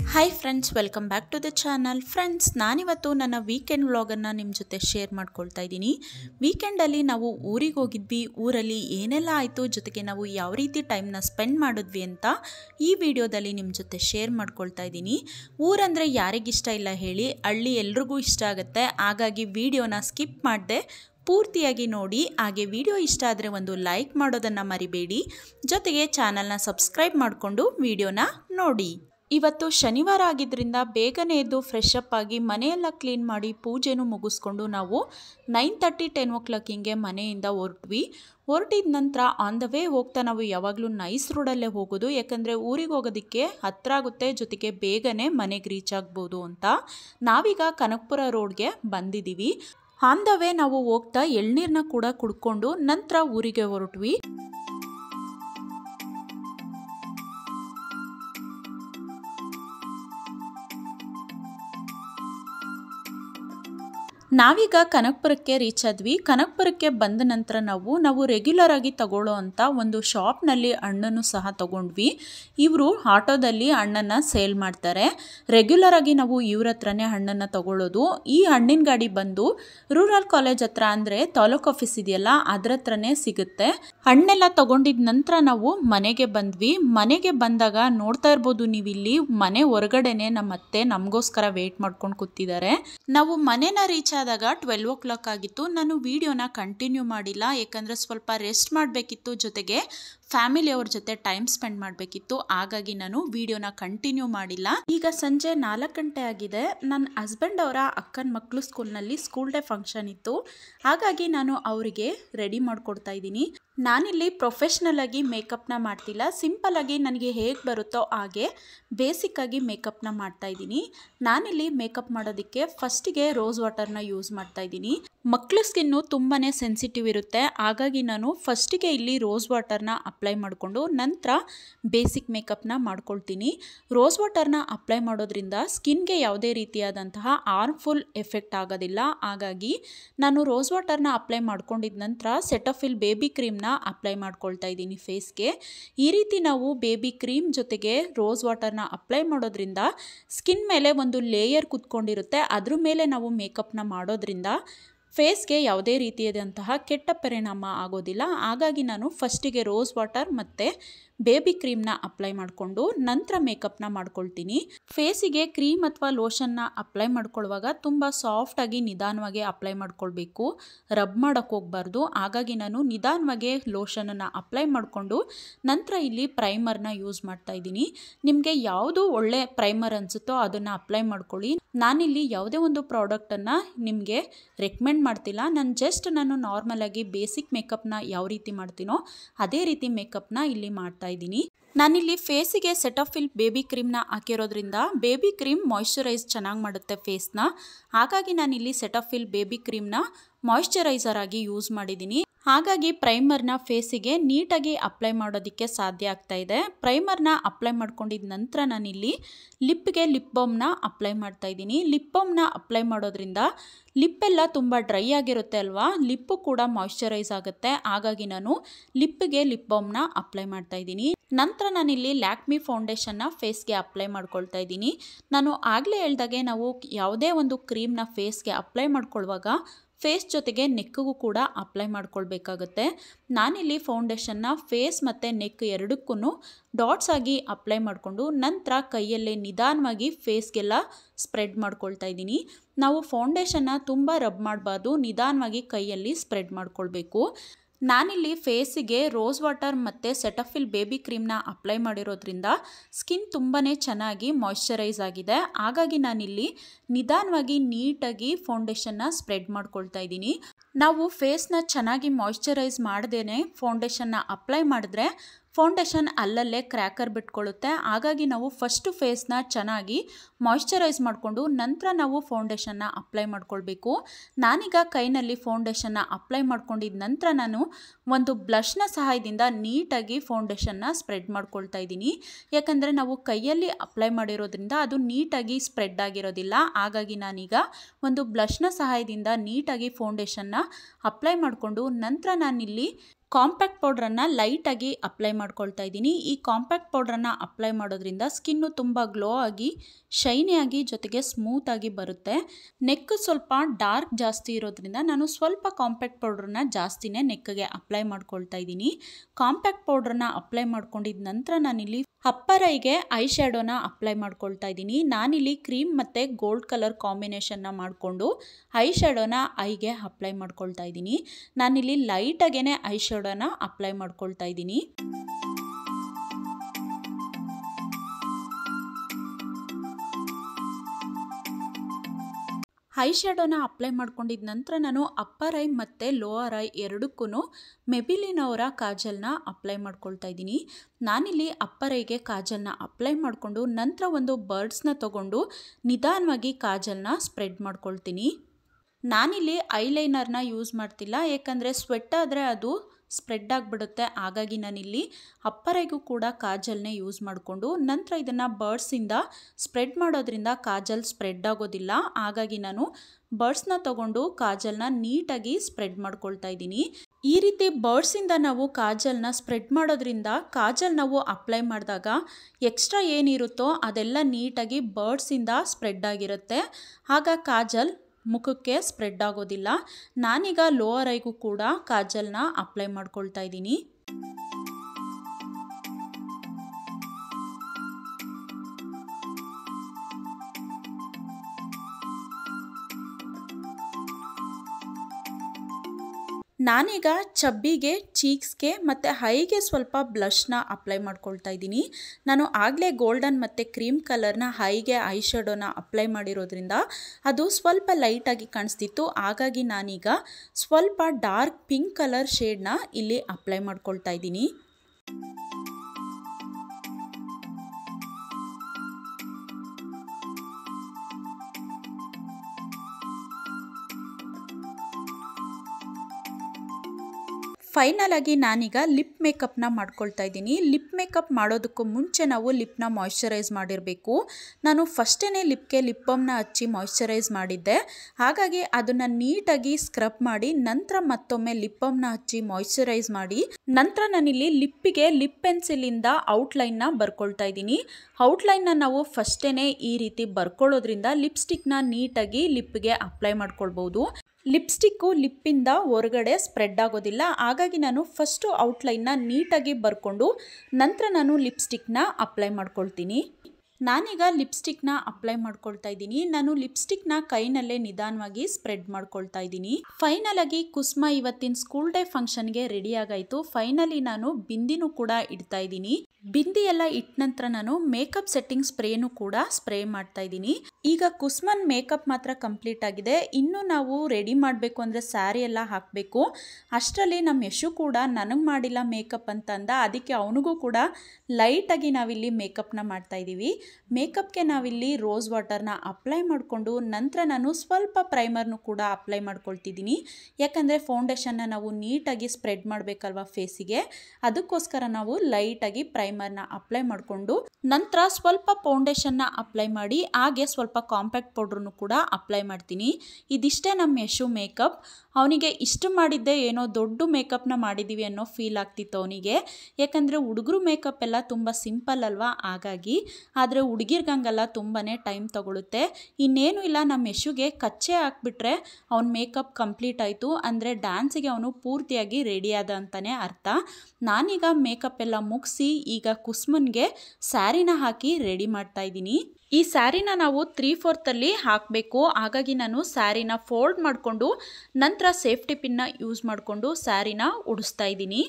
Hi friends, welcome back to the channel. Friends, ನಾನಿವತ್ತು ನನ್ನ weekend ವ್ಲಾಗನ್ನು ನಿಮ್ಮ ಜೊತೆ ಶೇರ್ ಮಾಡ್ಕೊಳ್ತಾ ಇದ್ದೀನಿ. ವೀಕೆಂಡಲ್ಲಿ ನಾವು ಊರಿಗೆ ಹೋಗಿದ್ವಿ. ಊರಲ್ಲಿ ಏನೆಲ್ಲ ಆಯಿತು, ಜೊತೆಗೆ ನಾವು ಯಾವ ರೀತಿ ಟೈಮ್ನ ಸ್ಪೆಂಡ್ ಮಾಡಿದ್ವಿ ಅಂತ ಈ ವಿಡಿಯೋದಲ್ಲಿ ನಿಮ್ಮ ಜೊತೆ ಶೇರ್ ಮಾಡ್ಕೊಳ್ತಾ ಇದ್ದೀನಿ. ಊರಂದರೆ ಯಾರಿಗಿಷ್ಟ ಇಲ್ಲ ಹೇಳಿ, ಹಳ್ಳಿ ಎಲ್ರಿಗೂ ಇಷ್ಟ ಆಗುತ್ತೆ. ಹಾಗಾಗಿ ವಿಡಿಯೋನ ಸ್ಕಿಪ್ ಮಾಡದೆ ಪೂರ್ತಿಯಾಗಿ ನೋಡಿ. ಹಾಗೆ ವಿಡಿಯೋ ಇಷ್ಟ ಆದರೆ ಒಂದು ಲೈಕ್ ಮಾಡೋದನ್ನು ಮರಿಬೇಡಿ. ಜೊತೆಗೆ ಚಾನಲ್ನ ಸಬ್ಸ್ಕ್ರೈಬ್ ಮಾಡಿಕೊಂಡು ವಿಡಿಯೋನ ನೋಡಿ. ಇವತ್ತು ಶನಿವಾರ ಆಗಿದ್ದರಿಂದ ಬೇಗನೆ ಎದ್ದು ಫ್ರೆಶ್ ಅಪ್ ಆಗಿ ಮನೆಯೆಲ್ಲ ಕ್ಲೀನ್ ಮಾಡಿ ಪೂಜೆನೂ ಮುಗಿಸ್ಕೊಂಡು ನಾವು 9:30 10 o'clock ಹಿಂಗೆ ಮನೆಯಿಂದ ಹೊರಟಿದ ನಂತರ ಆನ್ ದ ವೇ ಹೋಗ್ತಾ ನಾವು ಯಾವಾಗಲೂ ನೈಸ್ ರೋಡಲ್ಲೇ ಹೋಗೋದು. ಯಾಕಂದರೆ ಊರಿಗೆ ಹೋಗೋದಕ್ಕೆ ಹತ್ರ ಆಗುತ್ತೆ, ಜೊತೆಗೆ ಬೇಗನೆ ಮನೆಗೆ ರೀಚ್ ಆಗ್ಬೋದು ಅಂತ. ನಾವೀಗ ಕನಕಪುರ ರೋಡ್ಗೆ ಬಂದಿದ್ದೀವಿ. ಆನ್ ದ ವೇ ನಾವು ಹೋಗ್ತಾ ಎಳ್ನೀರನ್ನ ಕೂಡ ಕುಡ್ಕೊಂಡು ನಂತರ ಊರಿಗೆ ಹೊರಟ್ವಿ. ನಾವೀಗ ಕನಕಪುರಕ್ಕೆ ರೀಚ್ ಆದ್ವಿ. ಕನಕಪುರಕ್ಕೆ ಬಂದ ನಂತರ ನಾವು ರೆಗ್ಯುಲರ್ ಆಗಿ ತಗೊಳ್ಳೋ ಅಂತ ಒಂದು ಶಾಪ್ನಲ್ಲಿ ಹಣ್ಣನ್ನು ಸಹ ತಗೊಂಡ್ವಿ. ಇವರು ಆಟೋದಲ್ಲಿ ಹಣ್ಣನ್ನು ಸೇಲ್ ಮಾಡ್ತಾರೆ. ರೆಗ್ಯುಲರ್ ಆಗಿ ನಾವು ಇವ್ರ ಹತ್ರನೇ ಹಣ್ಣನ್ನು ತಗೊಳ್ಳೋದು. ಈ ಹಣ್ಣಿನ ಗಾಡಿ ಬಂದು ರೂರಲ್ ಕಾಲೇಜ್ ಹತ್ರ, ಅಂದರೆ ತಾಲೂಕು ಆಫೀಸ್ ಇದೆಯಲ್ಲ ಅದ್ರ ಹತ್ರನೇ ಸಿಗುತ್ತೆ. ಹಣ್ಣೆಲ್ಲ ತಗೊಂಡಿದ ನಂತರ ನಾವು ಮನೆಗೆ ಬಂದ್ವಿ. ಮನೆಗೆ ಬಂದಾಗ ನೋಡ್ತಾ ಇರ್ಬೋದು ನೀವಿಲ್ಲಿ ಮನೆ ಹೊರಗಡೆನೆ ನಮ್ಮ ಅತ್ತೆ ನಮಗೋಸ್ಕರ ವೇಟ್ ಮಾಡ್ಕೊಂಡು ಕೂತಿದ್ದಾರೆ. ನಾವು ಮನೆನ ರೀಚ್ ಆದಾಗ 12 o'clock ಆಗಿತ್ತು. ನಾನು ವಿಡಿಯೋನ ಕಂಟಿನ್ಯೂ ಮಾಡಿಲ್ಲ, ಯಾಕಂದರೆ ಸ್ವಲ್ಪ ರೆಸ್ಟ್ ಮಾಡಬೇಕಿತ್ತು, ಜೊತೆಗೆ ಫ್ಯಾಮಿಲಿಯವ್ರ ಜೊತೆ ಟೈಮ್ ಸ್ಪೆಂಡ್ ಮಾಡಬೇಕಿತ್ತು. ಹಾಗಾಗಿ ನಾನು ವಿಡಿಯೋನ ಕಂಟಿನ್ಯೂ ಮಾಡಿಲ್ಲ. ಈಗ ಸಂಜೆ 4 ಗಂಟೆ ಆಗಿದೆ. ನನ್ನ ಹಸ್ಬೆಂಡ್ ಅವರ ಅಕ್ಕನ ಮಕ್ಕಳು ಸ್ಕೂಲ್ನಲ್ಲಿ ಸ್ಕೂಲ್ ಡೇ ಫಂಕ್ಷನ್ ಇತ್ತು. ಹಾಗಾಗಿ ನಾನು ಅವರಿಗೆ ರೆಡಿ ಮಾಡಿಕೊಡ್ತಾ ಇದ್ದೀನಿ. ನಾನಿಲ್ಲಿ ಪ್ರೊಫೆಷ್ನಲ್ ಆಗಿ ಮೇಕಪ್ನ ಮಾಡ್ತಿಲ್ಲ, ಸಿಂಪಲ್ ಆಗಿ ನನಗೆ ಹೇಗೆ ಬರುತ್ತೋ ಹಾಗೆ ಬೇಸಿಕ್ ಆಗಿ ಮೇಕಪ್ನ ಮಾಡ್ತಾ ಇದ್ದೀನಿ. ನಾನಿಲ್ಲಿ ಮೇಕಪ್ ಮಾಡೋದಕ್ಕೆ ಫಸ್ಟಿಗೆ ರೋಸ್ ವಾಟರ್ನ ಯೂಸ್ ಮಾಡ್ತಾ ಇದ್ದೀನಿ. ಮಕ್ಕಳ ಸ್ಕಿನ್ನು ತುಂಬಾ ಸೆನ್ಸಿಟಿವ್ ಇರುತ್ತೆ. ಹಾಗಾಗಿ ನಾನು ಫಸ್ಟಿಗೆ ಇಲ್ಲಿ ರೋಸ್ ವಾಟರ್ನ ಅಪ್ಲೈ ಮಾಡಿಕೊಂಡು ನಂತರ ಬೇಸಿಕ್ ಮೇಕಪ್ನ ಮಾಡ್ಕೊಳ್ತೀನಿ. ರೋಸ್ ವಾಟರ್ನ ಅಪ್ಲೈ ಮಾಡೋದ್ರಿಂದ ಸ್ಕಿನ್ಗೆ ಯಾವುದೇ ರೀತಿಯಾದಂತಹ ಹಾರ್ಮ್ಫುಲ್ ಎಫೆಕ್ಟ್ ಆಗೋದಿಲ್ಲ. ಹಾಗಾಗಿ ನಾನು ರೋಸ್ ವಾಟರ್ನ ಅಪ್ಲೈ ಮಾಡ್ಕೊಂಡಿದ್ದ ನಂತರ ಸೆಟಫಿಲ್ ಬೇಬಿ ಕ್ರೀಮ್ನ ಅಪ್ಲೈ ಮಾಡ್ಕೊಳ್ತಾ ಇದ್ದೀನಿ ಫೇಸ್ಗೆ. ಈ ರೀತಿ ನಾವು ಬೇಬಿ ಕ್ರೀಮ್ ಜೊತೆಗೆ ರೋಸ್ ವಾಟರ್ನ ಅಪ್ಲೈ ಮಾಡೋದ್ರಿಂದ ಸ್ಕಿನ್ ಮೇಲೆ ಒಂದು ಲೇಯರ್ ಕುತ್ಕೊಂಡಿರುತ್ತೆ. ಅದ್ರ ಮೇಲೆ ನಾವು ಮೇಕಪ್ನ ಮಾಡೋದ್ರಿಂದ ಫೇಸ್ಗೆ ಯಾವುದೇ ರೀತಿಯಾದಂತಹ ಕೆಟ್ಟ ಪರಿಣಾಮ ಆಗೋದಿಲ್ಲ. ಹಾಗಾಗಿ ನಾನು ಫಸ್ಟಿಗೆ ರೋಸ್ ವಾಟರ್ ಮತ್ತು ಬೇಬಿ ಕ್ರೀಮ್ನ ಅಪ್ಲೈ ಮಾಡಿಕೊಂಡು ನಂತರ ಮೇಕಪ್ನ ಮಾಡ್ಕೊಳ್ತೀನಿ. ಫೇಸಿಗೆ ಕ್ರೀಮ್ ಅಥವಾ ಲೋಷನ್ನ ಅಪ್ಲೈ ಮಾಡ್ಕೊಳ್ಳುವಾಗ ತುಂಬ ಸಾಫ್ಟಾಗಿ ನಿಧಾನವಾಗಿ ಅಪ್ಲೈ ಮಾಡ್ಕೊಳ್ಬೇಕು, ರಬ್ ಮಾಡೋಕ್ಕೆ ಹೋಗಬಾರ್ದು. ಹಾಗಾಗಿ ನಾನು ನಿಧಾನವಾಗಿ ಲೋಷನನ್ನು ಅಪ್ಲೈ ಮಾಡಿಕೊಂಡು ನಂತರ ಇಲ್ಲಿ ಪ್ರೈಮರ್ನ ಯೂಸ್ ಮಾಡ್ತಾ ಇದ್ದೀನಿ. ನಿಮಗೆ ಯಾವುದು ಒಳ್ಳೆ ಪ್ರೈಮರ್ ಅನಿಸುತ್ತೋ ಅದನ್ನು ಅಪ್ಲೈ ಮಾಡ್ಕೊಳ್ಳಿ. ನಾನಿಲ್ಲಿ ಯಾವುದೇ ಒಂದು ಪ್ರಾಡಕ್ಟನ್ನು ನಿಮಗೆ ರೆಕಮೆಂಡ್ ಮಾಡ್ತಿಲ್ಲ. ನಾನು ನಾರ್ಮಲ್ ಆಗಿ ಬೇಸಿಕ್ ಮೇಕಪ್ನ ಯಾವ ರೀತಿ ಮಾಡ್ತೀನೋ ಅದೇ ರೀತಿ ಮೇಕಪ್ನ ಇಲ್ಲಿ ಮಾಡ್ತಾ ಇದ್ದೀನಿ. ನಾನಿಲ್ಲಿ ಫೇಸಿಗೆ ಸೆಟಫಿಲ್ ಬೇಬಿ ಕ್ರೀಮ್ನ ಹಾಕಿರೋದ್ರಿಂದ ಬೇಬಿ ಕ್ರೀಮ್ ಮಾಯಿಶ್ಚರೈಸ್ ಚೆನ್ನಾಗಿ ಮಾಡುತ್ತೆ ಫೇಸ್ನ. ಹಾಗಾಗಿ ನಾನಿಲ್ಲಿ ಸೆಟಫಿಲ್ ಬೇಬಿ ಕ್ರೀಮ್ನ ಮಾಯಿಶ್ಚರೈಸರ್ ಆಗಿ ಯೂಸ್ ಮಾಡಿದ್ದೀನಿ. ಹಾಗಾಗಿ ಪ್ರೈಮರ್ನ ಫೇಸಿಗೆ ನೀಟಾಗಿ ಅಪ್ಲೈ ಮಾಡೋದಕ್ಕೆ ಸಾಧ್ಯ ಆಗ್ತಾ ಇದೆ. ಪ್ರೈಮರ್ನ ಅಪ್ಲೈ ಮಾಡ್ಕೊಂಡಿದ್ದ ನಂತರ ನಾನಿಲ್ಲಿ ಲಿಪ್ಗೆ ಲಿಪ್ ಬಾಮ್ನ ಅಪ್ಲೈ ಮಾಡ್ತಾ ಇದ್ದೀನಿ. ಲಿಪ್ ಬಾಮ್ನ ಅಪ್ಲೈ ಮಾಡೋದ್ರಿಂದ ಲಿಪ್ಪೆಲ್ಲ ತುಂಬ ಡ್ರೈ ಆಗಿರುತ್ತೆ ಅಲ್ವಾ, ಲಿಪ್ಪು ಕೂಡ ಮಾಯಿಶ್ಚರೈಸ್ ಆಗುತ್ತೆ. ಹಾಗಾಗಿ ನಾನು ಲಿಪ್ಪಿಗೆ ಲಿಪ್ ಬಾಮ್ನ ಅಪ್ಲೈ ಮಾಡ್ತಾ ಇದ್ದೀನಿ. ನಂತರ ನಾನಿಲ್ಲಿ ಲ್ಯಾಕ್ಮಿ ಫೌಂಡೇಶನ್ನ ಫೇಸ್ಗೆ ಅಪ್ಲೈ ಮಾಡ್ಕೊಳ್ತಾ ಇದ್ದೀನಿ. ನಾನು ಆಗಲೇ ಹೇಳ್ದಾಗೆ ನಾವು ಯಾವುದೇ ಒಂದು ಕ್ರೀಮ್ನ ಫೇಸ್ಗೆ ಅಪ್ಲೈ ಮಾಡ್ಕೊಳ್ಳುವಾಗ ಫೇಸ್ ಜೊತೆಗೆ ನೆಕ್ಕಿಗೂ ಕೂಡ ಅಪ್ಲೈ ಮಾಡ್ಕೊಳ್ಬೇಕಾಗತ್ತೆ. ನಾನಿಲ್ಲಿ ಫೌಂಡೇಶನ್ನ ಫೇಸ್ ಮತ್ತು ನೆಕ್ ಎರಡಕ್ಕೂ ಡಾಟ್ಸ್ ಆಗಿ ಅಪ್ಲೈ ಮಾಡಿಕೊಂಡು ನಂತರ ಕೈಯಲ್ಲೇ ನಿಧಾನವಾಗಿ ಫೇಸ್ಗೆಲ್ಲ ಸ್ಪ್ರೆಡ್ ಮಾಡ್ಕೊಳ್ತಾ ಇದ್ದೀನಿ. ನಾವು ಫೌಂಡೇಶನ್ನ ತುಂಬ ರಬ್ ಮಾಡಬಾರ್ದು, ನಿಧಾನವಾಗಿ ಕೈಯಲ್ಲಿ ಸ್ಪ್ರೆಡ್ ಮಾಡ್ಕೊಳ್ಬೇಕು. ನಾನಿಲ್ಲಿ ಫೇಸಿಗೆ ರೋಸ್ ವಾಟರ್ ಮತ್ತು ಸೆಟಫಿಲ್ ಬೇಬಿ ಕ್ರೀಮ್ನ ಅಪ್ಲೈ ಮಾಡಿರೋದ್ರಿಂದ ಸ್ಕಿನ್ ತುಂಬಾ ಚೆನ್ನಾಗಿ ಮಾಯಿಶ್ಚರೈಸ್ ಆಗಿದೆ. ಹಾಗಾಗಿ ನಾನಿಲ್ಲಿ ನಿಧಾನವಾಗಿ ನೀಟಾಗಿ ಫೌಂಡೇಶನ್ನ ಸ್ಪ್ರೆಡ್ ಮಾಡ್ಕೊಳ್ತಾ ಇದ್ದೀನಿ. ನಾವು ಫೇಸ್ನ ಚೆನ್ನಾಗಿ ಮಾಯಿಶ್ಚರೈಸ್ ಮಾಡ್ದೇ ಫೌಂಡೇಶನ್ನ ಅಪ್ಲೈ ಮಾಡಿದ್ರೆ ಫೌಂಡೇಶನ್ ಅಲ್ಲಲ್ಲೇ ಕ್ರ್ಯಾಕರ್ ಬಿಟ್ಕೊಳ್ಳುತ್ತೆ. ಹಾಗಾಗಿ ನಾವು ಫಸ್ಟು ಫೇಸ್ನ ಚೆನ್ನಾಗಿ ಮಾಯಿಶ್ಚರೈಸ್ ಮಾಡಿಕೊಂಡು ನಂತರ ನಾವು ಫೌಂಡೇಶನ್ನ ಅಪ್ಲೈ ಮಾಡ್ಕೊಳ್ಬೇಕು. ನಾನೀಗ ಕೈನಲ್ಲಿ ಫೌಂಡೇಶನ್ನ ಅಪ್ಲೈ ಮಾಡ್ಕೊಂಡಿದ್ದ ನಂತರ ನಾನು ಒಂದು ಬ್ಲಷ್ನ ಸಹಾಯದಿಂದ ನೀಟಾಗಿ ಫೌಂಡೇಶನ್ನ ಸ್ಪ್ರೆಡ್ ಮಾಡ್ಕೊಳ್ತಾ ಇದ್ದೀನಿ. ಯಾಕಂದರೆ ನಾವು ಕೈಯಲ್ಲಿ ಅಪ್ಲೈ ಮಾಡಿರೋದ್ರಿಂದ ಅದು ನೀಟಾಗಿ ಸ್ಪ್ರೆಡ್ ಆಗಿರೋದಿಲ್ಲ. ಹಾಗಾಗಿ ನಾನೀಗ ಒಂದು ಬ್ಲಷ್ನ ಸಹಾಯದಿಂದ ನೀಟಾಗಿ ಫೌಂಡೇಶನ್ನ ಅಪ್ಲೈ ಮಾಡಿಕೊಂಡು ನಂತರ ನಾನಿಲ್ಲಿ ಕಾಂಪ್ಯಾಕ್ಟ್ ಪೌಡ್ರನ್ನು ಲೈಟಾಗಿ ಅಪ್ಲೈ ಮಾಡ್ಕೊಳ್ತಾ ಇದ್ದೀನಿ. ಈ ಕಾಂಪ್ಯಾಕ್ಟ್ ಪೌಡ್ರನ್ನು ಅಪ್ಲೈ ಮಾಡೋದ್ರಿಂದ ಸ್ಕಿನ್ನು ತುಂಬ ಗ್ಲೋ ಆಗಿ ಶೈನಿಯಾಗಿ ಜೊತೆಗೆ ಸ್ಮೂತಾಗಿ ಬರುತ್ತೆ. ನೆಕ್ ಸ್ವಲ್ಪ ಡಾರ್ಕ್ ಜಾಸ್ತಿ ಇರೋದ್ರಿಂದ ನಾನು ಸ್ವಲ್ಪ ಕಾಂಪ್ಯಾಕ್ಟ್ ಪೌಡ್ರನ್ನ ಜಾಸ್ತಿನೇ ನೆಕ್ಗೆ ಅಪ್ಲೈ ಮಾಡ್ಕೊಳ್ತಾ ಇದ್ದೀನಿ. ಕಾಂಪ್ಯಾಕ್ಟ್ ಪೌಡ್ರನ್ನ ಅಪ್ಲೈ ಮಾಡ್ಕೊಂಡಿದ ನಂತರ ನಾನಿಲ್ಲಿ ಅಪ್ಪರ್ ಐಗೆ ಐ ಶ್ಯಾಡೋನ ಅಪ್ಲೈ ಮಾಡ್ಕೊಳ್ತಾ ಇದ್ದೀನಿ. ನಾನಿಲ್ಲಿ ಕ್ರೀಮ್ ಮತ್ತು ಗೋಲ್ಡ್ ಕಲರ್ ಕಾಂಬಿನೇಷನ್ನ ಮಾಡಿಕೊಂಡು ಐ ಶ್ಯಾಡೋನ ಐಗೆ ಅಪ್ಲೈ ಮಾಡ್ಕೊಳ್ತಾ ಇದ್ದೀನಿ. ನಾನಿಲ್ಲಿ ಲೈಟಾಗೇ ಐ ಶ್ಯಾಡೋನ ಅಪ್ಲೈ ಮಾಡ್ಕೊಳ್ತಾ ಇದ್ದೀನಿ. ಐ ಶ್ಯಾಡೋನ ಅಪ್ಲೈ ಮಾಡ್ಕೊಂಡಿದ ನಂತರ ನಾನು ಅಪ್ಪರ್ ಐ ಮತ್ತು ಲೋವರ್ ಐ ಎರಡಕ್ಕೂ ಮೆಬಿಲಿನ್ ಅವರ ಕಾಜಲ್ನ ಅಪ್ಲೈ ಮಾಡ್ಕೊಳ್ತಾ ಇದ್ದೀನಿ. ನಾನಿಲ್ಲಿ ಅಪ್ಪರ್ ಐಗೆ ಕಾಜಲ್ನ ಅಪ್ಲೈ ಮಾಡಿಕೊಂಡು ನಂತರ ಒಂದು ಬರ್ಡ್ಸ್ನ ತಗೊಂಡು ನಿಧಾನವಾಗಿ ಕಾಜಲ್ನ ಸ್ಪ್ರೆಡ್ ಮಾಡ್ಕೊಳ್ತೀನಿ. ನಾನಿಲ್ಲಿ ಐಲೈನರ್ನ ಯೂಸ್ ಮಾಡ್ತಿಲ್ಲ, ಏಕೆಂದರೆ ಸ್ವೆಟ್ ಆದರೆ ಅದು ಸ್ಪ್ರೆಡ್ ಆಗಿಬಿಡುತ್ತೆ. ಹಾಗಾಗಿ ನಾನಿಲ್ಲಿ ಅಪ್ಪರ್ ಐಗೂ ಕೂಡ ಕಾಜಲ್ನೇ ಯೂಸ್ ಮಾಡಿಕೊಂಡು ನಂತರ ಇದನ್ನು ಬರ್ಡ್ಸಿಂದ ಸ್ಪ್ರೆಡ್ ಮಾಡೋದ್ರಿಂದ ಕಾಜಲ್ ಸ್ಪ್ರೆಡ್ ಆಗೋದಿಲ್ಲ. ಹಾಗಾಗಿ ನಾನು ಬರ್ಡ್ಸ್ನ ತಗೊಂಡು ಕಾಜಲ್ನ ನೀಟಾಗಿ ಸ್ಪ್ರೆಡ್ ಮಾಡ್ಕೊಳ್ತಾ ಇದ್ದೀನಿ. ಈ ರೀತಿ ಬರ್ಡ್ಸಿಂದ ನಾವು ಕಾಜಲ್ನ ಸ್ಪ್ರೆಡ್ ಮಾಡೋದ್ರಿಂದ ಕಾಜಲ್ ನಾವು ಅಪ್ಲೈ ಮಾಡಿದಾಗ ಎಕ್ಸ್ಟ್ರಾ ಏನಿರುತ್ತೋ ಅದೆಲ್ಲ ನೀಟಾಗಿ ಬರ್ಡ್ಸಿಂದ ಸ್ಪ್ರೆಡ್ ಆಗಿರುತ್ತೆ. ಆಗ ಕಾಜಲ್ ಮುಖಕ್ಕೆ ಸ್ಪ್ರೆಡ್ ಆಗೋದಿಲ್ಲ. ನಾನೀಗ ಲೋವರ್ ಐಗೂ ಕೂಡ ಕಾಜಲ್ನ ಅಪ್ಲೈ ಮಾಡ್ಕೊಳ್ತಾ ಇದ್ದೀನಿ. ನಾನೀಗ ಚಬ್ಬಿಗೆ, ಚೀಕ್ಸ್ಗೆ ಮತ್ತು ಐಗೆ ಸ್ವಲ್ಪ ಬ್ಲಷ್ನ ಅಪ್ಲೈ ಮಾಡ್ಕೊಳ್ತಾ ಇದ್ದೀನಿ. ನಾನು ಆಗಲೇ ಗೋಲ್ಡನ್ ಮತ್ತು ಕ್ರೀಮ್ ಕಲರ್ನ ಐಗೆ ಐ ಶ್ಯಾಡೋನ ಅಪ್ಲೈ ಮಾಡಿರೋದ್ರಿಂದ ಅದು ಸ್ವಲ್ಪ ಲೈಟಾಗಿ ಕಾಣಿಸ್ತಿತ್ತು. ಹಾಗಾಗಿ ನಾನೀಗ ಸ್ವಲ್ಪ ಡಾರ್ಕ್ ಪಿಂಕ್ ಕಲರ್ ಶೇಡ್ನ ಇಲ್ಲಿ ಅಪ್ಲೈ ಮಾಡ್ಕೊಳ್ತಾ ಇದ್ದೀನಿ. ಫೈನಲ್ ಆಗಿ ನಾನೀಗ ಲಿಪ್ ಮೇಕಪ್ನ ಮಾಡ್ಕೊಳ್ತಾ ಇದ್ದೀನಿ. ಲಿಪ್ ಮೇಕಪ್ ಮಾಡೋದಕ್ಕೂ ಮುಂಚೆ ನಾವು ಲಿಪ್ನ ಮಾಯ್ಶ್ಚರೈಸ್ ಮಾಡಿರಬೇಕು. ನಾನು ಫಸ್ಟೇ ಲಿಪ್ಗೆ ಲಿಪ್ ಬಾಮ್ನ ಹಚ್ಚಿ ಮಾಯ್ಶ್ಚರೈಸ್ ಮಾಡಿದ್ದೆ. ಹಾಗಾಗಿ ಅದನ್ನು ನೀಟಾಗಿ ಸ್ಕ್ರಬ್ ಮಾಡಿ ನಂತರ ಮತ್ತೊಮ್ಮೆ ಲಿಪ್ ಬಾಮ್ನ ಹಚ್ಚಿ ಮಾಯ್ಶ್ಚರೈಸ್ ಮಾಡಿ ನಂತರ ನಾನಿಲ್ಲಿ ಲಿಪ್ಪಿಗೆ ಲಿಪ್ ಪೆನ್ಸಿಲಿಂದ ಔಟ್ಲೈನ್ನ ಬರ್ಕೊಳ್ತಾ ಇದ್ದೀನಿ. ಔಟ್ಲೈನ್ನ ನಾವು ಫಸ್ಟೇ ಈ ರೀತಿ ಬರ್ಕೊಳ್ಳೋದ್ರಿಂದ ಲಿಪ್ಸ್ಟಿಕ್ನ ನೀಟಾಗಿ ಲಿಪ್ಗೆ ಅಪ್ಲೈ ಮಾಡ್ಕೊಳ್ಬೋದು. ಲಿಪ್ಸ್ಟಿಕ್ಕು ಲಿಪ್ಪಿಂದ ಹೊರಗಡೆ ಸ್ಪ್ರೆಡ್ ಆಗೋದಿಲ್ಲ. ಹಾಗಾಗಿ ನಾನು ಫಸ್ಟು ಔಟ್ಲೈನ್ನ ನೀಟಾಗಿ ಬರ್ಕೊಂಡು ನಂತರ ನಾನು ಲಿಪ್ಸ್ಟಿಕ್ನ ಅಪ್ಲೈ ಮಾಡ್ಕೊಳ್ತೀನಿ. ನಾನೀಗ ಲಿಪ್ಸ್ಟಿಕ್ನ ಅಪ್ಲೈ ಮಾಡ್ಕೊಳ್ತಾ ಇದ್ದೀನಿ. ನಾನು ಲಿಪ್ಸ್ಟಿಕ್ನ ಕೈನಲ್ಲೇ ನಿಧಾನವಾಗಿ ಸ್ಪ್ರೆಡ್ ಮಾಡ್ಕೊಳ್ತಾ ಇದ್ದೀನಿ. ಫೈನಲ್ ಆಗಿ ಕುಸುಮ ಇವತ್ತಿನ ಸ್ಕೂಲ್ ಡೇ ಫಂಕ್ಷನ್ಗೆ ರೆಡಿ ಆಗಾಯಿತು. ಫೈನಲಿ ನಾನು ಬಿಂದಿನೂ ಕೂಡ ಇಡ್ತಾ ಇದ್ದೀನಿ. ಬಿಂದಿ ಎಲ್ಲ ಇಟ್ಟ ನಂತರ ನಾನು ಮೇಕಪ್ ಸೆಟ್ಟಿಂಗ್ ಸ್ಪ್ರೇನು ಕೂಡ ಸ್ಪ್ರೇ ಮಾಡ್ತಾ ಇದ್ದೀನಿ. ಈಗ ಕುಸುಮನ್ ಮೇಕಪ್ ಮಾತ್ರ ಕಂಪ್ಲೀಟ್ ಆಗಿದೆ. ಇನ್ನು ನಾವು ರೆಡಿ ಮಾಡಬೇಕು ಅಂದರೆ ಸ್ಯಾರಿ ಎಲ್ಲ ಹಾಕಬೇಕು. ಅಷ್ಟರಲ್ಲಿ ನಮ್ಮ ಯಶು ಕೂಡ ನನಗೆ ಮಾಡಿಲ್ಲ ಮೇಕಪ್ ಅಂತ ಅಂದ. ಅದಕ್ಕೆ ಅವನಿಗೂ ಕೂಡ ಲೈಟಾಗಿ ನಾವಿಲ್ಲಿ ಮೇಕಪ್ನ ಮಾಡ್ತಾ ಇದ್ದೀವಿ. ಮೇಕಪ್ಗೆ ನಾವಿಲ್ಲಿ ರೋಸ್ ವಾಟರ್ನ ಅಪ್ಲೈ ಮಾಡಿಕೊಂಡು ನಂತರ ನಾನು ಸ್ವಲ್ಪ ಪ್ರೈಮರ್ನು ಕೂಡ ಅಪ್ಲೈ ಮಾಡ್ಕೊಳ್ತಿದ್ದೀನಿ. ಯಾಕಂದರೆ ಫೌಂಡೇಶನ್ನ ನಾವು ನೀಟಾಗಿ ಸ್ಪ್ರೆಡ್ ಮಾಡಬೇಕಲ್ವ ಫೇಸಿಗೆ, ಅದಕ್ಕೋಸ್ಕರ ನಾವು ಲೈಟಾಗಿ ಪ್ರೈಮರ್ನ ಅಪ್ಲೈ ಮಾಡಿಕೊಂಡು ನಂತರ ಸ್ವಲ್ಪ ಫೌಂಡೇಶನ್ನ ಅಪ್ಲೈ ಮಾಡಿ ಹಾಗೆ ಸ್ವಲ್ಪ ಕಾಂಪ್ಯಾಕ್ಟ್ ಪೌಡ್ರನ್ನು ಕೂಡ ಅಪ್ಲೈ ಮಾಡ್ತೀನಿ. ಇದಿಷ್ಟೇ ನಮ್ಮ ಯಶು ಮೇಕಪ್. ಅವನಿಗೆ ಇಷ್ಟು ಮಾಡಿದ್ದೆ ಏನೋ ದೊಡ್ಡ ಮೇಕಪ್ನ ಮಾಡಿದ್ದೀವಿ ಅನ್ನೋ ಫೀಲ್ ಆಗ್ತಿತ್ತು ಅವನಿಗೆ. ಯಾಕಂದರೆ ಹುಡುಗರು ಮೇಕಪ್ ಎಲ್ಲ ತುಂಬ ಸಿಂಪಲ್ ಅಲ್ವಾ, ಹಾಗಾಗಿ. ಆದರೆ ಹುಡುಗಿರ್ಗಂಗೆಲ್ಲ ತುಂಬಾ ಟೈಮ್ ತಗೊಳುತ್ತೆ. ಇನ್ನೇನು ಇಲ್ಲ, ನಮ್ಮ ಯಶುಗೆ ಕಚ್ಚೆ ಹಾಕ್ಬಿಟ್ರೆ ಅವ್ನ ಮೇಕಪ್ ಕಂಪ್ಲೀಟ್ ಆಯಿತು. ಅಂದರೆ ಡ್ಯಾನ್ಸಿಗೆ ಅವನು ಪೂರ್ತಿಯಾಗಿ ರೆಡಿ ಆದ ಅಂತಲೇ ಅರ್ಥ. ನಾನೀಗ ಮೇಕಪ್ ಎಲ್ಲ ಮುಗಿಸಿ ಈಗ ಕುಸುಮನ್ಗೆ ಸ್ಯಾರಿನ ಹಾಕಿ ರೆಡಿ ಮಾಡ್ತಾ ಇದ್ದೀನಿ. ಈ ಸ್ಯಾರಿನ ನಾವು 3/4 ಹಾಕಬೇಕು. ಹಾಗಾಗಿ ನಾನು ಸ್ಯಾರಿನ ಫೋಲ್ಡ್ ಮಾಡಿಕೊಂಡು ನಂತರ ಸೇಫ್ಟಿ ಪಿನ್ನ ಯೂಸ್ ಮಾಡಿಕೊಂಡು ಸ್ಯಾರಿನ ಉಡಿಸ್ತಾ ಇದ್ದೀನಿ.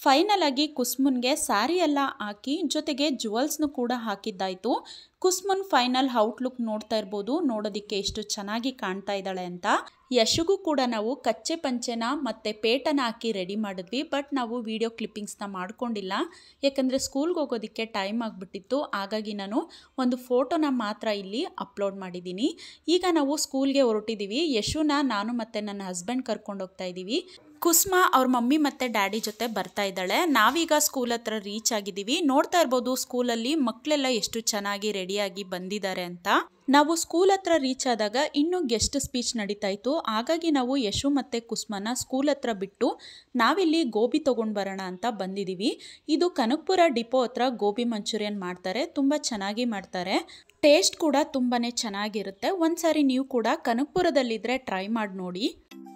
ಫೈನಲ್ ಆಗಿ ಕುಸ್ಮುನ್ಗೆ ಸ್ಯಾರಿ ಎಲ್ಲ ಹಾಕಿ ಜೊತೆಗೆ ಜುವೆಲ್ಸ್ನು ಕೂಡ ಹಾಕಿದ್ದಾಯಿತು. ಕುಸ್ಮುನ್ ಫೈನಲ್ ಔಟ್ಲುಕ್ ನೋಡ್ತಾ ಇರ್ಬೋದು, ನೋಡೋದಕ್ಕೆ ಎಷ್ಟು ಚೆನ್ನಾಗಿ ಕಾಣ್ತಾ ಇದ್ದಾಳೆ ಅಂತ. ಯಶುಗೂ ಕೂಡ ನಾವು ಕಚ್ಚೆ ಪಂಚೆನ ಮತ್ತು ಪೇಟನ ಹಾಕಿ ರೆಡಿ ಮಾಡಿದ್ವಿ. ಬಟ್ ನಾವು ವಿಡಿಯೋ ಕ್ಲಿಪ್ಪಿಂಗ್ಸ್ನ ಮಾಡ್ಕೊಂಡಿಲ್ಲ, ಯಾಕಂದರೆ ಸ್ಕೂಲ್ಗೆ ಹೋಗೋದಕ್ಕೆ ಟೈಮ್ ಆಗಿಬಿಟ್ಟಿತ್ತು. ಹಾಗಾಗಿ ನಾನು ಒಂದು ಫೋಟೋನ ಮಾತ್ರ ಇಲ್ಲಿ ಅಪ್ಲೋಡ್ ಮಾಡಿದ್ದೀನಿ. ಈಗ ನಾವು ಸ್ಕೂಲ್ಗೆ ಹೊರಟಿದ್ದೀವಿ. ಯಶುನ ನಾನು ಮತ್ತು ನನ್ನ ಹಸ್ಬೆಂಡ್ ಕರ್ಕೊಂಡು ಹೋಗ್ತಾ ಇದ್ದೀವಿ. ಕುಸ್ಮಾ ಅವ್ರ ಮಮ್ಮಿ ಮತ್ತು ಡ್ಯಾಡಿ ಜೊತೆ ಬರ್ತಾ ಇದ್ದಾಳೆ. ನಾವೀಗ ಸ್ಕೂಲ್ ಹತ್ರ ರೀಚ್ ಆಗಿದ್ದೀವಿ. ನೋಡ್ತಾ ಇರ್ಬೋದು ಸ್ಕೂಲಲ್ಲಿ ಮಕ್ಕಳೆಲ್ಲ ಎಷ್ಟು ಚೆನ್ನಾಗಿ ರೆಡಿಯಾಗಿ ಬಂದಿದ್ದಾರೆ ಅಂತ. ನಾವು ಸ್ಕೂಲ್ ಹತ್ರ ರೀಚ್ ಆದಾಗ ಇನ್ನೂ ಗೆಸ್ಟ್ ಸ್ಪೀಚ್ ನಡೀತಾ ಇತ್ತು. ಹಾಗಾಗಿ ನಾವು ಯಶು ಮತ್ತು ಕುಸ್ಮಾನ ಸ್ಕೂಲ್ ಹತ್ರ ಬಿಟ್ಟು ನಾವಿಲ್ಲಿ ಗೋಬಿ ತೊಗೊಂಡು ಬರೋಣ ಅಂತ ಬಂದಿದ್ದೀವಿ. ಇದು ಕನಕಪುರ ಡಿಪೋ ಹತ್ರ ಗೋಬಿ ಮಂಚೂರಿಯನ್ ಮಾಡ್ತಾರೆ, ತುಂಬ ಚೆನ್ನಾಗಿ ಮಾಡ್ತಾರೆ. ಟೇಸ್ಟ್ ಕೂಡ ತುಂಬಾ ಚೆನ್ನಾಗಿರುತ್ತೆ. ಒಂದ್ಸಾರಿ ನೀವು ಕೂಡ ಕನಕಪುರದಲ್ಲಿದ್ದರೆ ಟ್ರೈ ಮಾಡಿ ನೋಡಿ.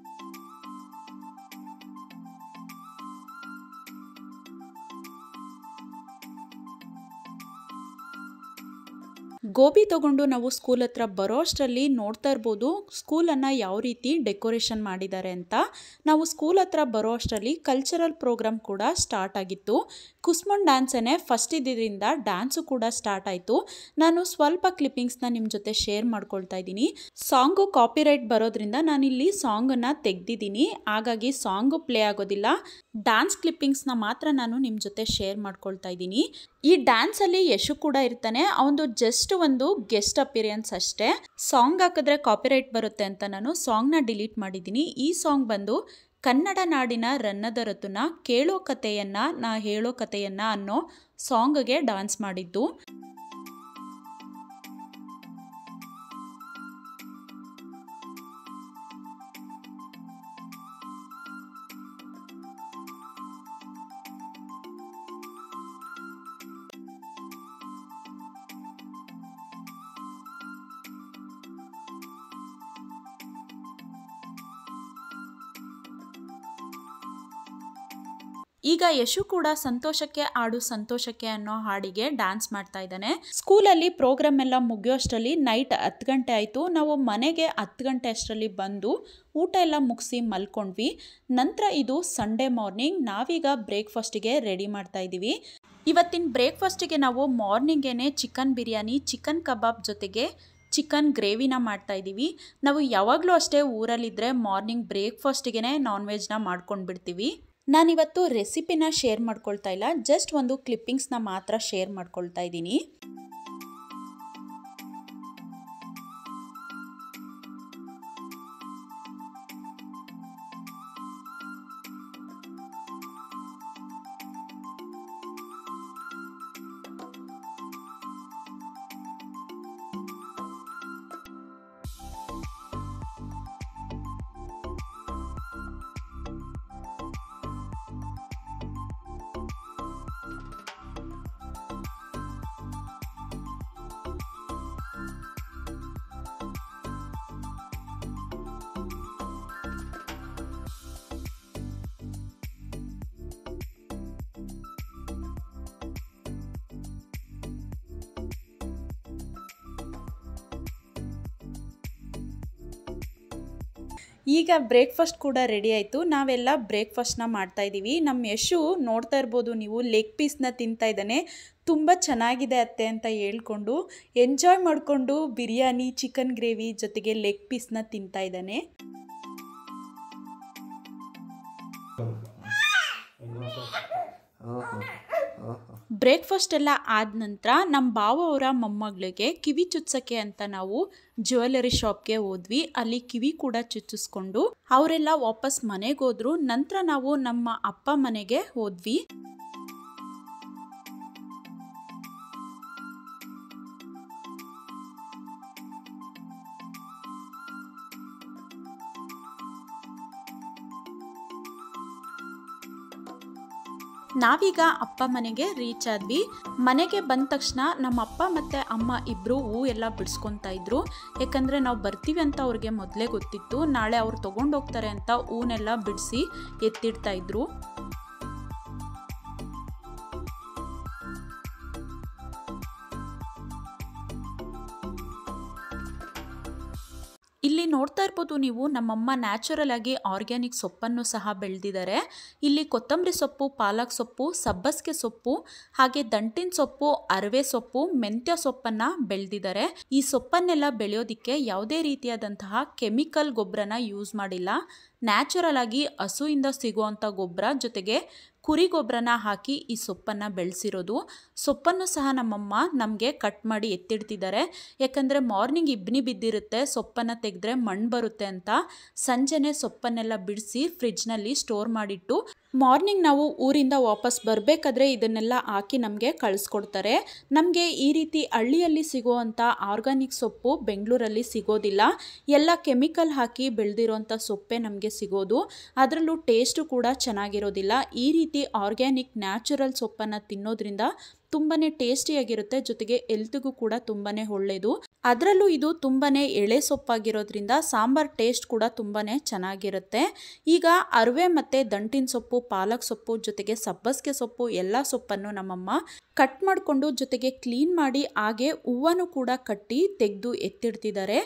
ಗೋಬಿ ತಗೊಂಡು ನಾವು ಸ್ಕೂಲ್ ಹತ್ರ ಬರೋ ಅಷ್ಟರಲ್ಲಿ ನೋಡ್ತಾ ಇರ್ಬೋದು ಸ್ಕೂಲನ್ನು ಯಾವ ರೀತಿ ಡೆಕೋರೇಷನ್ ಮಾಡಿದ್ದಾರೆ ಅಂತ. ನಾವು ಸ್ಕೂಲ್ ಹತ್ರ ಬರೋ ಅಷ್ಟರಲ್ಲಿ ಕಲ್ಚರಲ್ ಪ್ರೋಗ್ರಾಮ್ ಕೂಡ ಸ್ಟಾರ್ಟ್ ಆಗಿತ್ತು. ಕುಸ್ಮನ್ ಡ್ಯಾನ್ಸೇ ಫಸ್ಟ್ ಇದ್ದಿದ್ದರಿಂದ ಡ್ಯಾನ್ಸು ಕೂಡ ಸ್ಟಾರ್ಟ್ ಆಯಿತು. ನಾನು ಸ್ವಲ್ಪ ಕ್ಲಿಪ್ಪಿಂಗ್ಸ್ನ ನಿಮ್ಮ ಜೊತೆ ಶೇರ್ ಮಾಡ್ಕೊಳ್ತಾ ಇದ್ದೀನಿ. ಸಾಂಗು ಕಾಪಿರೈಟ್ ಬರೋದ್ರಿಂದ ನಾನಿಲ್ಲಿ ಸಾಂಗನ್ನು ತೆಗೆದಿದ್ದೀನಿ, ಹಾಗಾಗಿ ಸಾಂಗು ಪ್ಲೇ ಆಗೋದಿಲ್ಲ. ಡ್ಯಾನ್ಸ್ ಕ್ಲಿಪ್ಪಿಂಗ್ಸ್ನ ಮಾತ್ರ ನಾನು ನಿಮ್ಮ ಜೊತೆ ಶೇರ್ ಮಾಡ್ಕೊಳ್ತಾ ಇದ್ದೀನಿ. ಈ ಡ್ಯಾನ್ಸಲ್ಲಿ ಯಶು ಕೂಡ ಇರ್ತಾನೆ, ಅವನು ಜಸ್ಟ್ ಒಂದು ಗೆಸ್ಟ್ ಅಪಿಯರೆನ್ಸ್ ಅಷ್ಟೇ. ಸಾಂಗ್ ಹಾಕಿದ್ರೆ ಕಾಪಿರೈಟ್ ಬರುತ್ತೆ ಅಂತ ನಾನು ಸಾಂಗ್ನ ಡಿಲೀಟ್ ಮಾಡಿದ್ದೀನಿ. ಈ ಸಾಂಗ್ ಬಂದು ಕನ್ನಡ ನಾಡಿನ ರನ್ನದ ರತುನ ಕೇಳೋ ಕಥೆಯನ್ನ ನಾ ಹೇಳೋ ಕಥೆಯನ್ನ ಅನ್ನೋ ಸಾಂಗ್ಗೆ ಡ್ಯಾನ್ಸ್ ಮಾಡಿದ್ದು. ಈಗ ಯಶು ಕೂಡ ಸಂತೋಷಕ್ಕೆ ಆಡು ಸಂತೋಷಕ್ಕೆ ಅನ್ನೋ ಹಾಡಿಗೆ ಡ್ಯಾನ್ಸ್ ಮಾಡ್ತಾ ಇದ್ದಾನೆ. ಸ್ಕೂಲಲ್ಲಿ ಪ್ರೋಗ್ರಾಮ್ ಎಲ್ಲ ಮುಗಿಯೋಷ್ಟರಲ್ಲಿ ನೈಟ್ 10 ಗಂಟೆ ಆಯಿತು. ನಾವು ಮನೆಗೆ 10 ಗಂಟೆ ಅಷ್ಟರಲ್ಲಿ ಬಂದು ಊಟ ಎಲ್ಲ ಮುಗಿಸಿ ಮಲ್ಕೊಂಡ್ವಿ. ನಂತರ ಇದು ಸಂಡೇ ಮಾರ್ನಿಂಗ್. ನಾವೀಗ ಬ್ರೇಕ್ಫಾಸ್ಟಿಗೆ ರೆಡಿ ಮಾಡ್ತಾ ಇದ್ದೀವಿ. ಇವತ್ತಿನ ಬ್ರೇಕ್ಫಾಸ್ಟಿಗೆ ನಾವು ಮಾರ್ನಿಂಗೇನೆ ಚಿಕನ್ ಬಿರಿಯಾನಿ, ಚಿಕನ್ ಕಬಾಬ್ ಜೊತೆಗೆ ಚಿಕನ್ ಗ್ರೇವಿನ ಮಾಡ್ತಾ ಇದ್ದೀವಿ. ನಾವು ಯಾವಾಗಲೂ ಅಷ್ಟೇ ಊರಲ್ಲಿದ್ದರೆ ಮಾರ್ನಿಂಗ್ ಬ್ರೇಕ್ಫಾಸ್ಟಿಗೆ ನಾನ್ ವೆಜ್ನ ಮಾಡ್ಕೊಂಡು ಬಿಡ್ತೀವಿ. ನಾನಿವತ್ತು ರೆಸಿಪಿನ ಶೇರ್ ಮಾಡ್ಕೊಳ್ತಾ ಇಲ್ಲ, ಜಸ್ಟ್ ಒಂದು ಕ್ಲಿಪ್ಪಿಂಗ್ಸ್ನ ಮಾತ್ರ ಶೇರ್ ಮಾಡ್ಕೊಳ್ತಾ ಇದ್ದೀನಿ. ಈಗ ಬ್ರೇಕ್ಫಾಸ್ಟ್ ಕೂಡ ರೆಡಿ ಆಯಿತು. ನಾವೆಲ್ಲ ಬ್ರೇಕ್ಫಾಸ್ಟ್ನ ಮಾಡ್ತಾ ಇದ್ದೀವಿ. ನಮ್ಮ ಯಶು ನೋಡ್ತಾ ಇರ್ಬೋದು ನೀವು, ಲೆಗ್ ಪೀಸ್ನ ತಿಂತಾ ಇದ್ದಾನೆ. ತುಂಬ ಚೆನ್ನಾಗಿದೆ ಅತ್ತೆ ಅಂತ ಹೇಳ್ಕೊಂಡು ಎಂಜಾಯ್ ಮಾಡಿಕೊಂಡು ಬಿರಿಯಾನಿ, ಚಿಕನ್ ಗ್ರೇವಿ ಜೊತೆಗೆ ಲೆಗ್ ಪೀಸ್ನ ತಿಂತಾ ಇದ್ದಾನೆ. ಬ್ರೇಕ್ಫಾಸ್ಟ್ ಎಲ್ಲ ಆದ ನಂತರ ನಮ್ಮ ಬಾವ ಅವರ ಮೊಮ್ಮಗಳಿಗೆ ಕಿವಿ ಚುಚ್ಚಕ್ಕೆ ಅಂತ ನಾವು ಜ್ಯುವೆಲರಿ ಶಾಪ್ಗೆ ಹೋದ್ವಿ. ಅಲ್ಲಿ ಕಿವಿ ಕೂಡ ಚುಚ್ಚಿಸ್ಕೊಂಡು ಅವರೆಲ್ಲ ವಾಪಸ್ ಮನೆಗೆ ಹೋದ್ರು. ನಂತರ ನಾವು ನಮ್ಮ ಅಪ್ಪ ಮನೆಗೆ ಹೋದ್ವಿ. ನಾವೀಗ ಅಪ್ಪ ಮನೆಗೆ ರೀಚ್ ಆದ್ವಿ. ಮನೆಗೆ ಬಂದ ತಕ್ಷಣ ನಮ್ಮ ಅಪ್ಪ ಮತ್ತು ಅಮ್ಮ ಇಬ್ಬರು ಹೂ ಎಲ್ಲ ಬಿಡಿಸ್ಕೊತಾ ಇದ್ರು. ಯಾಕಂದರೆ ನಾವು ಬರ್ತೀವಿ ಅಂತ ಅವ್ರಿಗೆ ಮೊದಲೇ ಗೊತ್ತಿತ್ತು. ನಾಳೆ ಅವ್ರು ತೊಗೊಂಡೋಗ್ತಾರೆ ಅಂತ ಹೂನೆಲ್ಲ ಬಿಡಿಸಿ ಎತ್ತಿಡ್ತಾ ಇದ್ರು. ಇಲ್ಲಿ ನೋಡ್ತಾ ಇರ್ಬೋದು ಇರ್ಬೋದು ನೀವು, ನಮ್ಮಮ್ಮ ನ್ಯಾಚುರಲ್ ಆಗಿ ಆರ್ಗ್ಯಾನಿಕ್ ಸೊಪ್ಪನ್ನು ಸಹ ಬೆಳೆದಿದ್ದಾರೆ. ಇಲ್ಲಿ ಕೊತ್ತಂಬರಿ ಸೊಪ್ಪು, ಪಾಲಕ್ ಸೊಪ್ಪು, ಸಬ್ಬಸಿಗೆ ಸೊಪ್ಪು, ಹಾಗೆ ದಂಟಿನ ಸೊಪ್ಪು, ಅರವೆ ಸೊಪ್ಪು, ಮೆಂತ್ಯ ಸೊಪ್ಪನ್ನು ಬೆಳೆದಿದ್ದಾರೆ. ಈ ಸೊಪ್ಪನ್ನೆಲ್ಲ ಬೆಳೆಯೋದಿಕ್ಕೆ ಯಾವುದೇ ರೀತಿಯಾದಂತಹ ಕೆಮಿಕಲ್ ಗೊಬ್ಬರನ ಯೂಸ್ ಮಾಡಿಲ್ಲ. ನ್ಯಾಚುರಲ್ ಆಗಿ ಹಸುವಿಂದ ಸಿಗುವಂಥ ಗೊಬ್ಬರ ಜೊತೆಗೆ ಕುರಿ ಗೊಬ್ಬರನ ಹಾಕಿ ಈ ಸೊಪ್ಪನ್ನು ಬೆಳೆಸಿರೋದು. ಸೊಪ್ಪನ್ನು ಸಹ ನಮ್ಮಮ್ಮ ನಮಗೆ ಕಟ್ ಮಾಡಿ ಎತ್ತಿಡ್ತಿದ್ದಾರೆ. ಯಾಕಂದರೆ ಮಾರ್ನಿಂಗ್ ಇಬ್ಬನಿ ಬಿದ್ದಿರುತ್ತೆ, ಸೊಪ್ಪನ್ನು ತೆಗೆದ್ರೆ ಮಣ್ಣು ಬರುತ್ತೆ ಅಂತ ಸಂಜೆನೆ ಸೊಪ್ಪನ್ನೆಲ್ಲ ಬಿಡಿಸಿ ಫ್ರಿಡ್ಜ್ನಲ್ಲಿ ಸ್ಟೋರ್ ಮಾಡಿಟ್ಟು ಮಾರ್ನಿಂಗ್ ನಾವು ಊರಿಂದ ವಾಪಸ್ ಬರಬೇಕಾದ್ರೆ ಇದನ್ನೆಲ್ಲ ಹಾಕಿ ನಮಗೆ ಕಳಿಸ್ಕೊಡ್ತಾರೆ. ನಮಗೆ ಈ ರೀತಿ ಹಳ್ಳಿಯಲ್ಲಿ ಸಿಗುವಂಥ ಆರ್ಗಾನಿಕ್ ಸೊಪ್ಪು ಬೆಂಗಳೂರಲ್ಲಿ ಸಿಗೋದಿಲ್ಲ. ಎಲ್ಲ ಕೆಮಿಕಲ್ ಹಾಕಿ ಬೆಳೆದಿರೋಂಥ ಸೊಪ್ಪೆ ನಮಗೆ ಸಿಗೋದು. ಅದರಲ್ಲೂ ಟೇಸ್ಟು ಕೂಡ ಚೆನ್ನಾಗಿರೋದಿಲ್ಲ. ಈ ರೀತಿ ಆರ್ಗ್ಯಾನಿಕ್ ನ್ಯಾಚುರಲ್ ಸೊಪ್ಪನ್ನು ತಿನ್ನೋದ್ರಿಂದ ತುಂಬಾ ಟೇಸ್ಟಿಯಾಗಿರುತ್ತೆ, ಜೊತೆಗೆ ಹೆಲ್ತ್ಗೂ ಕೂಡ ತುಂಬಾ ಒಳ್ಳೆಯದು. ಅದರಲ್ಲೂ ಇದು ತುಂಬಾ ಎಳೆ ಸೊಪ್ಪಾಗಿರೋದ್ರಿಂದ ಸಾಂಬಾರ್ ಟೇಸ್ಟ್ ಕೂಡ ತುಂಬಾ ಚೆನ್ನಾಗಿರುತ್ತೆ. ಈಗ ಅರವೆ ಮತ್ತು ದಂಟಿನ ಸೊಪ್ಪು, ಪಾಲಕ್ ಸೊಪ್ಪು ಜೊತೆಗೆ ಸಬ್ಬಸಿಗೆ ಸೊಪ್ಪು ಎಲ್ಲ ಸೊಪ್ಪನ್ನು ನಮ್ಮಮ್ಮ ಕಟ್ ಮಾಡಿಕೊಂಡು ಜೊತೆಗೆ ಕ್ಲೀನ್ ಮಾಡಿ ಹಾಗೆ ಹೂವನ್ನು ಕೂಡ ಕಟ್ಟಿ ತೆಗೆದು ಎತ್ತಿಡ್ತಿದ್ದಾರೆ.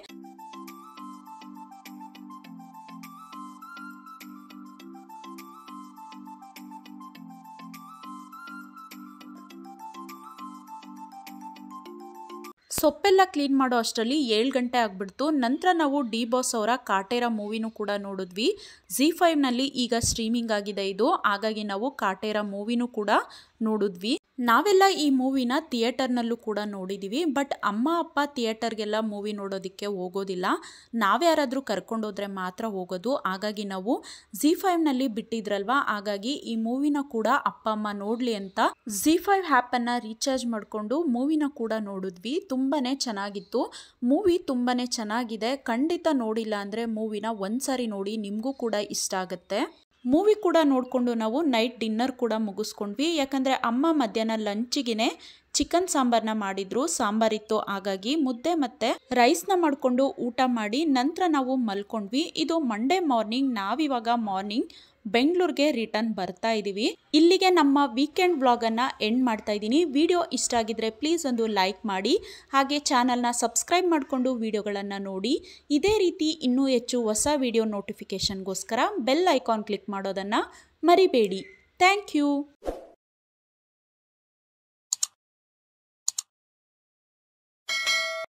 ಸೊಪ್ಪೆಲ್ಲ ಕ್ಲೀನ್ ಮಾಡೋ ಅಷ್ಟರಲ್ಲಿ 7 ಗಂಟೆ ಆಗಿಬಿಡ್ತು. ನಂತರ ನಾವು ಡಿ ಬಾಸ್ ಅವರ ಕಾಟೇರ ಮೂವಿನೂ ಕೂಡ ನೋಡಿದ್ವಿ. ZEE5ನಲ್ಲಿ ಈಗ ಸ್ಟ್ರೀಮಿಂಗ್ ಆಗಿದೆ ಇದು, ಹಾಗಾಗಿ ನಾವು ಕಾಟೇರ ಮೂವಿನೂ ಕೂಡ ನೋಡಿದ್ವಿ. ನಾವೆಲ್ಲ ಈ ಮೂವಿನ ಥಿಯೇಟರ್ನಲ್ಲೂ ಕೂಡ ನೋಡಿದ್ದೀವಿ. ಬಟ್ ಅಮ್ಮ ಅಪ್ಪ ಥಿಯೇಟರ್ಗೆಲ್ಲ ಮೂವಿ ನೋಡೋದಕ್ಕೆ ಹೋಗೋದಿಲ್ಲ, ನಾವ್ಯಾರಾದರೂ ಕರ್ಕೊಂಡೋದ್ರೆ ಮಾತ್ರ ಹೋಗೋದು. ಹಾಗಾಗಿ ನಾವು ZEE5ನಲ್ಲಿ ಬಿಟ್ಟಿದ್ರಲ್ವ, ಹಾಗಾಗಿ ಈ ಮೂವಿನ ಕೂಡ ಅಪ್ಪ ಅಮ್ಮ ನೋಡಲಿ ಅಂತ ZEE5 ಆ್ಯಪನ್ನು ರೀಚಾರ್ಜ್ ಮಾಡಿಕೊಂಡು ಮೂವಿನ ಕೂಡ ನೋಡಿದ್ವಿ. ತುಂಬಾ ಚೆನ್ನಾಗಿತ್ತು ಮೂವಿ, ತುಂಬಾ ಚೆನ್ನಾಗಿದೆ. ಖಂಡಿತ ನೋಡಿಲ್ಲ ಅಂದರೆ ಮೂವಿನ ಒಂದ್ಸಾರಿ ನೋಡಿ, ನಿಮಗೂ ಕೂಡ ಇಷ್ಟ ಆಗುತ್ತೆ. ಮೂವಿ ಕೂಡ ನೋಡಿಕೊಂಡು ನಾವು ನೈಟ್ ಡಿನ್ನರ್ ಕೂಡ ಮುಗಿಸ್ಕೊಂಡ್ವಿ. ಯಾಕಂದರೆ ಅಮ್ಮ ಮಧ್ಯಾಹ್ನ ಲಂಚಿಗೆ ಚಿಕನ್ ಸಾಂಬಾರನ್ನ ಮಾಡಿದ್ರು, ಸಾಂಬಾರಿತ್ತು, ಹಾಗಾಗಿ ಮುದ್ದೆ ಮತ್ತು ರೈಸ್ನ ಮಾಡಿಕೊಂಡು ಊಟ ಮಾಡಿ ನಂತರ ನಾವು ಮಲ್ಕೊಂಡ್ವಿ. ಇದು ಮಂಡೇ ಮಾರ್ನಿಂಗ್. ನಾವಿವಾಗ ಮಾರ್ನಿಂಗ್ ಬೆಂಗಳೂರಿಗೆ ರಿಟರ್ನ್ ಬರ್ತಾ ಇದ್ದೀವಿ. ಇಲ್ಲಿಗೆ ನಮ್ಮ ವೀಕೆಂಡ್ ವ್ಲಾಗನ್ನು ಎಂಡ್ ಮಾಡ್ತಾ ಇದ್ದೀನಿ. ವಿಡಿಯೋ ಇಷ್ಟ ಆಗಿದ್ರೆ ಪ್ಲೀಸ್ ಒಂದು ಲೈಕ್ ಮಾಡಿ, ಹಾಗೆ ಚಾನಲ್ನ ಸಬ್ಸ್ಕ್ರೈಬ್ ಮಾಡಿಕೊಂಡು ವಿಡಿಯೋಗಳನ್ನು ನೋಡಿ. ಇದೇ ರೀತಿ ಇನ್ನೂ ಹೆಚ್ಚು ಹೊಸ ವಿಡಿಯೋ ನೋಟಿಫಿಕೇಷನ್ಗೋಸ್ಕರ ಬೆಲ್ ಐಕಾನ್ ಕ್ಲಿಕ್ ಮಾಡೋದನ್ನು ಮರಿಬೇಡಿ. Thank you.